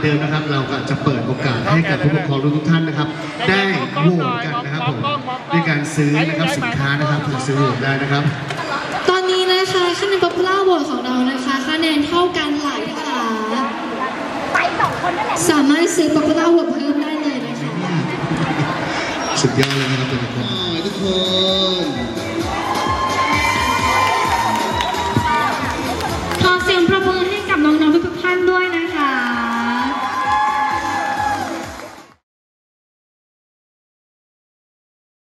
เดิมนะครับเราก็จะเปิดโอกาสให้กับผู้ปกครองทุกท่านนะครับได้โหวตกันนะครับผมด้วยการซื้อนะครับสินค้านะครับซื้อโหวตได้นะครับตอนนี้นะคะคะแนน Popular Vote ของเรานะคะคะแนนเท่ากันหลายค่ะสามารถซื้อ Popular Vote เพิ่มได้เลยนะคะสุดยอดเลยนะครับทุกคน